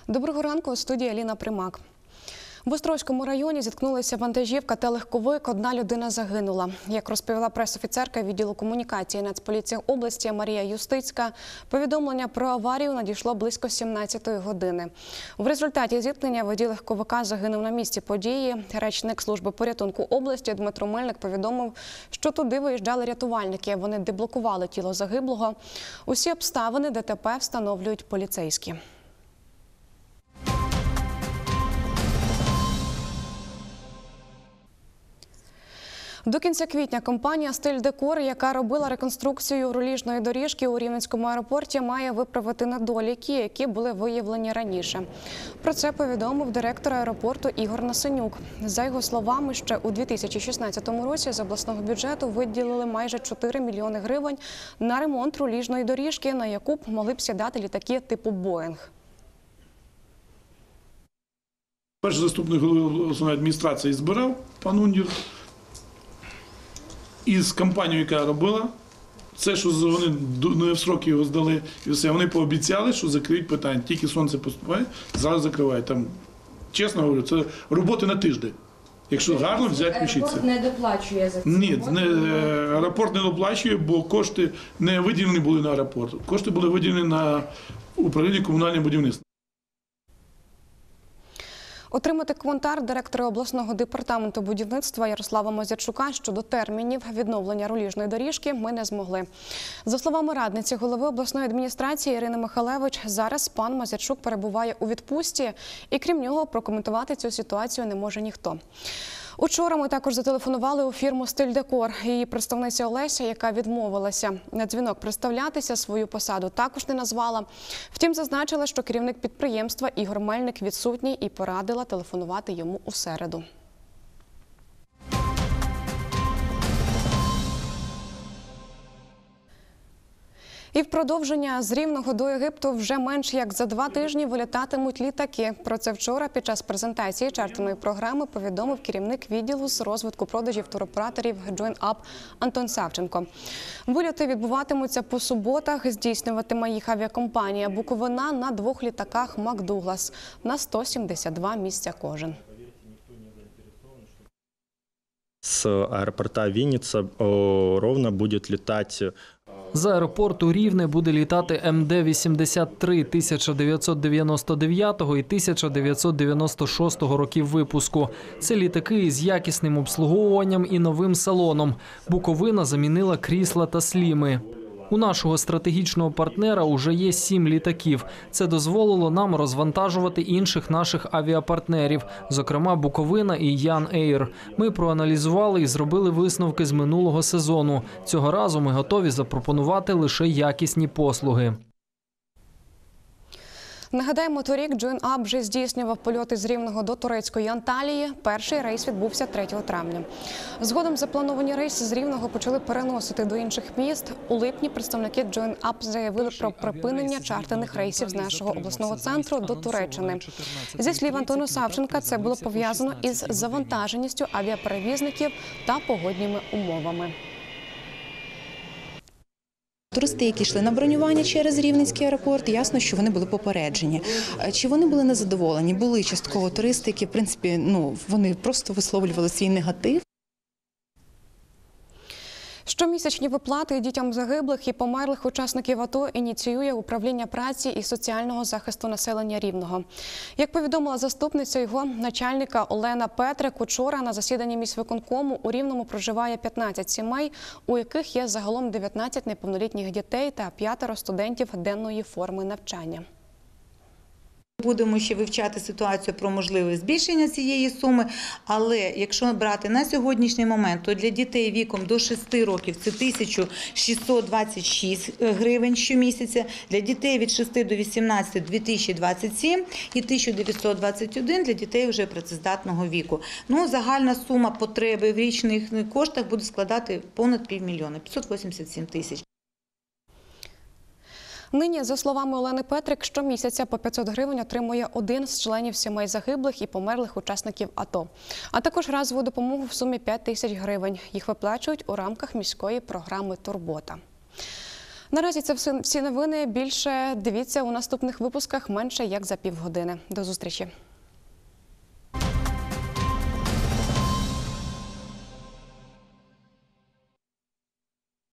Доброго ранку, у студії Аліна Примак. В Острозькому районі зіткнулися вантажівка та легковик. Одна людина загинула. Як розповіла прес-офіцерка відділу комунікації Нацполіції області Марія Юстицька, повідомлення про аварію надійшло близько 17-ї години. В результаті зіткнення водій легковика загинув на місці події. Речник служби порятунку області Дмитро Мельник повідомив, що туди виїжджали рятувальники. Вони деблокували тіло загиблого. Усі обставини ДТП встановлюють поліцейські. До кінця квітня компанія «Стиль Декор», яка робила реконструкцію руліжної доріжки у Рівненському аеропорті, має виправити недоліки, які були виявлені раніше. Про це повідомив директор аеропорту Ігор Насенюк. За його словами, ще у 2016 році з обласного бюджету виділили майже 4 мільйони гривень на ремонт руліжної доріжки, на яку б могли б сідати літаки типу «Боїнг». Перший заступник голови обласної адміністрації збирав, пан Ундір, із компанією, яка робила, це, що вони не в сроки його здали, і все, вони пообіцяли, що закриють питання. Тільки сонце поступає, зараз закривають. Там, чесно говорю, це роботи на тиждень. Якщо гарно взяти ключиці. Аеропорт не доплачує за це? Ні, аеропорт не доплачує, бо кошти не виділені були на аеропорт. Кошти були виділені на управління комунальним будівництвом. Отримати коментар директора обласного департаменту будівництва Ярослава Мазярчука щодо термінів відновлення руліжної доріжки ми не змогли. За словами радниці голови обласної адміністрації Ірини Михалевич, зараз пан Мазярчук перебуває у відпустці і крім нього прокоментувати цю ситуацію не може ніхто. Учора ми також зателефонували у фірму «Стиль Декор». Її представниця Олеся, яка відмовилася на дзвінок представлятися, свою посаду також не назвала. Втім, зазначила, що керівник підприємства Ігор Мельник відсутній і порадила телефонувати йому у середу. І в продовження з Рівного до Єгипту вже менш як за 2 тижні вилітатимуть літаки. Про це вчора під час презентації чартерної програми повідомив керівник відділу з розвитку продажів туроператорів JoinUp Антон Савченко. Вильоти відбуватимуться по суботах, здійснюватиме їх авіакомпанія «Буковина» на 2 літаках «МакДуглас» на 172 місця кожен. С аэропорта Винница ровно будет летать... З аеропорту Рівне буде літати МД-83 1999 і 1996 років випуску. Це літаки із якісним обслуговуванням і новим салоном. Буковина замінила крісла та сліми. У нашого стратегічного партнера уже є 7 літаків. Це дозволило нам розвантажувати інших наших авіапартнерів, зокрема Буковина і Ян Ейр. Ми проаналізували і зробили висновки з минулого сезону. Цього разу ми готові запропонувати лише якісні послуги. Нагадаємо, торік JoinUp вже здійснював польоти з Рівного до турецької Анталії. Перший рейс відбувся 3 травня. Згодом заплановані рейси з Рівного почали переносити до інших міст. У липні представники JoinUp заявили про припинення чартерних рейсів з нашого обласного центру до Туреччини. Зі слів Антона Савченка, це було пов'язано із завантаженістю авіаперевізників та погодніми умовами. Туристи, які йшли на бронювання через Рівненський аеропорт, ясно, що вони були попереджені. Чи вони були незадоволені? Були частково туристи, які, в принципі, вони просто висловлювали свій негатив. Щомісячні виплати дітям загиблих і померлих учасників АТО ініціює Управління праці і соціального захисту населення Рівного. Як повідомила заступниця його начальника Олена Петрик, учора на засіданні міськвиконкому у Рівному проживає 15 сімей, у яких є загалом 19 неповнолітніх дітей та 5 студентів денної форми навчання. Будемо ще вивчати ситуацію про можливе збільшення цієї суми, але якщо брати на сьогоднішній момент, то для дітей віком до 6 років це 1626 гривень щомісяця, для дітей від 6 до 18 – 2027 і 1921 для дітей вже працездатного віку. Загальна сума потреби в річних коштах буде складати понад півмільйона – 587 тисяч. Нині, за словами Олени Петрик, щомісяця по 500 гривень отримує один з членів сімей загиблих і померлих учасників АТО. А також разову допомогу в сумі 5 тисяч гривень. Їх виплачують у рамках міської програми «Турбота». Наразі це всі новини. Більше дивіться у наступних випусках менше як за півгодини. До зустрічі.